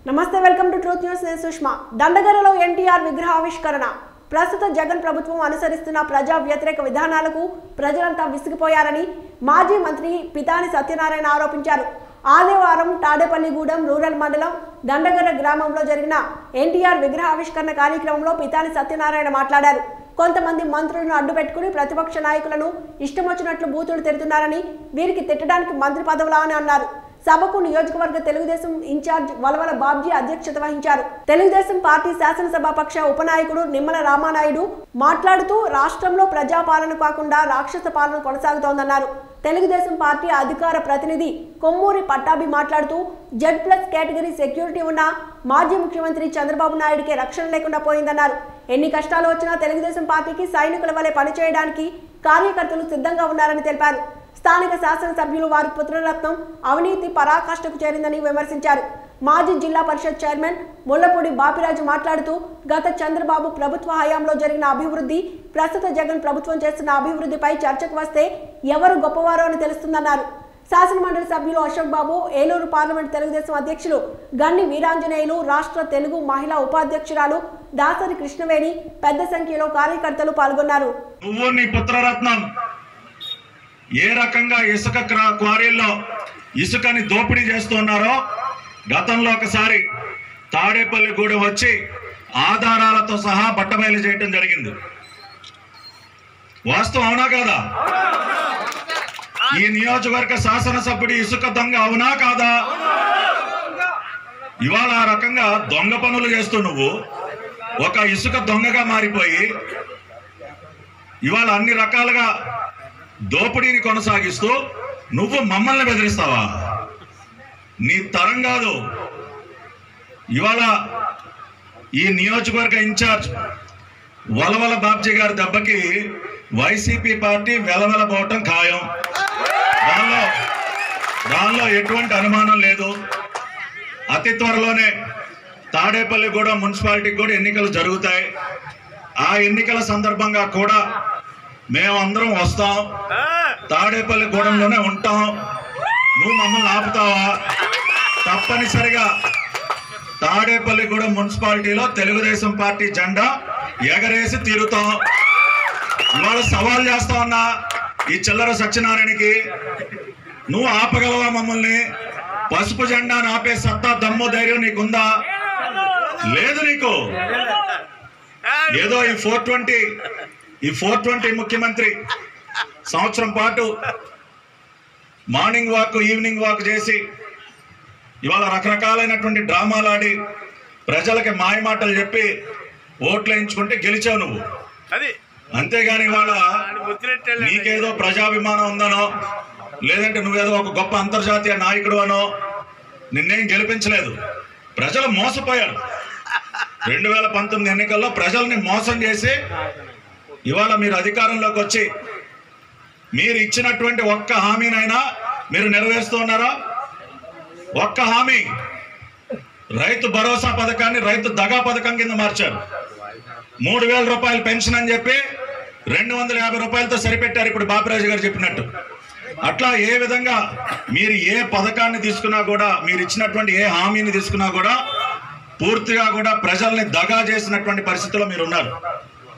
నమస్తే, welcome to truth news. నేను సుష్మా. దండగరలో ఎన్టీఆర్ విగ్రహ ఆవిష్కరణ. ప్రస్తుత జగన్ ప్రభుత్వం అనుసరిస్తున్న ప్రజా వ్యతిరేక విధానాలకు ప్రజలంతా విసిగిపోయారని మాజీ మంత్రి పితాని సత్యనారాయణ ఆరోపించారు. ఆదివారం తాడేపల్లిగూడెం రూరల్ మండలం దండగర గ్రామంలో జరిగిన ఎన్టీఆర్ విగ్రహ ఆవిష్కరణ కార్యక్రమంలో పితాని సత్యనారాయణ మాట్లాడారు. కొంతమంది మంత్రులను అడ్డుపెట్టుకుని ప్రతిపక్ష నాయకులను ఇష్టమొచ్చినట్లు బూతులు తిడుతున్నారని, వీరికి తిట్టడానికి మంత్రి పదవులా అని అన్నారు. సభకు నియోజకవర్గ తెలుగుదేశం ఇన్ఛార్జ్ వలవల బాబ్జీ అధ్యక్షత వహించారు. తెలుగుదేశం పార్టీ శాసనసభాపక్ష ఉపనాయకుడు నిమ్మల రామానాయుడు మాట్లాడుతూ రాష్ట్రంలో ప్రజాపాలన కాకుండా రాక్షస పాలన కొనసాగుతోందన్నారు. తెలుగుదేశం పార్టీ అధికార ప్రతినిధి కొమ్మూరి పట్టాభి మాట్లాడుతూ Z+ కేటగిరీ సెక్యూరిటీ ఉన్న మాజీ ముఖ్యమంత్రి చంద్రబాబు నాయుడికి రక్షణ లేకుండా పోయిందన్నారు. ఎన్ని కష్టాలు వచ్చినా తెలుగుదేశం పార్టీకి సైనికుల వలె పనిచేయడానికి కార్యకర్తలు సిద్ధంగా ఉన్నారని తెలిపారు. స్థానిక శాసనసభ్యులు వారి పుత్రరత్నం అవినీతి పరాకాష్ఠకు చేరిందని విమర్శించారు. మాజీ జిల్లా పరిషత్ చైర్మన్ ముల్లపూడి బాపిరాజు మాట్లాడుతూ గత చంద్రబాబు ప్రభుత్వ హయాంలో జరిగిన అభివృద్ధి, ప్రస్తుత జగన్ ప్రభుత్వం చేస్తున్న అభివృద్ధిపై చర్చకు వస్తే ఎవరు గొప్పవారో అని తెలుస్తుందన్నారు. శాసనమండలి సభ్యులు అశోక్ బాబు, ఏలూరు పార్లమెంట్ తెలుగుదేశం అధ్యక్షులు గన్ని వీరాంజనేయులు, రాష్ట్ర తెలుగు మహిళా ఉపాధ్యక్షురాలు దాసరి కృష్ణవేణి పెద్ద సంఖ్యలో కార్యకర్తలు పాల్గొన్నారు. ఏ రకంగా ఇసుక క్వారీల్లో ఇసుకని దోపిడీ చేస్తున్నారో గతంలో ఒకసారి తాడేపల్లిగూడెం వచ్చి ఆధారాలతో సహా బట్టబయలు చేయటం జరిగింది. వాస్తవం అవునా కాదా? ఈ నియోజకవర్గ శాసనసభ్యుడి ఇసుక దొంగ అవునా కాదా? ఇవాళ ఆ రకంగా దొంగ పనులు చేస్తూ నువ్వు ఒక ఇసుక దొంగగా మారిపోయి ఇవాళ అన్ని రకాలుగా దోపిడీని కొనసాగిస్తూ నువ్వు మమ్మల్ని బెదిరిస్తావా? నీ తరం కాదు. ఇవాళ ఈ నియోజకవర్గ ఇన్ఛార్జ్ వలవల బాబ్జీ గారి దెబ్బకి వైసీపీ పార్టీ వెలవెలబోవటం ఖాయం. దానిలో ఎటువంటి అనుమానం లేదు. అతి త్వరలోనే తాడేపల్లిగూడెం మున్సిపాలిటీకి కూడా ఎన్నికలు జరుగుతాయి. ఆ ఎన్నికల సందర్భంగా కూడా మేమందరం వస్తాం, తాడేపల్లిగూడెంలోనే ఉంటాం. నువ్వు మమ్మల్ని ఆపుతావా? తప్పనిసరిగా తాడేపల్లిగూడెం మున్సిపాలిటీలో తెలుగుదేశం పార్టీ జెండా ఎగరేసి తీరుతాం. ఇవాళ సవాల్ చేస్తా ఉన్నా ఈ చిల్లర సత్యనారాయణకి, నువ్వు ఆపగలవా మమ్మల్ని? పసుపు జెండాను ఆపే సత్తా, దమ్ము, ధైర్యం నీకుందా? లేదు నీకు. ఏదో ఈ 420 ముఖ్యమంత్రి సంవత్సరం పాటు మార్నింగ్ వాక్, ఈవినింగ్ వాక్ చేసి ఇవాళ రకరకాలైనటువంటి డ్రామాలు ఆడి ప్రజలకి మాయమాటలు చెప్పి ఓట్లు వేయించుకుంటే గెలిచావు నువ్వు. అంతేగాని ఇవాళ నీకేదో ప్రజాభిమానం ఉందనో, లేదంటే నువ్వేదో ఒక గొప్ప అంతర్జాతీయ నాయకుడు అనో నిన్నేం గెలిపించలేదు. ప్రజలు మోసపోయారు. 2019 ఎన్నికల్లో ప్రజల్ని మోసం చేసి ఇవాళ మీరు అధికారంలోకి వచ్చి మీరు ఇచ్చినటువంటి ఒక్క హామీనైనా మీరు నెరవేరుస్తూ ఉన్నారా? ఒక్క హామీ, రైతు భరోసా పథకాన్ని రైతు దగా పథకం కింద మార్చారు. 3000 రూపాయలు పెన్షన్ అని చెప్పి 250 రూపాయలతో సరిపెట్టారు. ఇప్పుడు బాపిరాజు గారు చెప్పినట్టు అట్లా ఏ విధంగా మీరు ఏ పథకాన్ని తీసుకున్నా కూడా, మీరు ఇచ్చినటువంటి ఏ హామీని తీసుకున్నా కూడా పూర్తిగా కూడా ప్రజల్ని దగా చేసినటువంటి పరిస్థితుల్లో మీరు ఉన్నారు.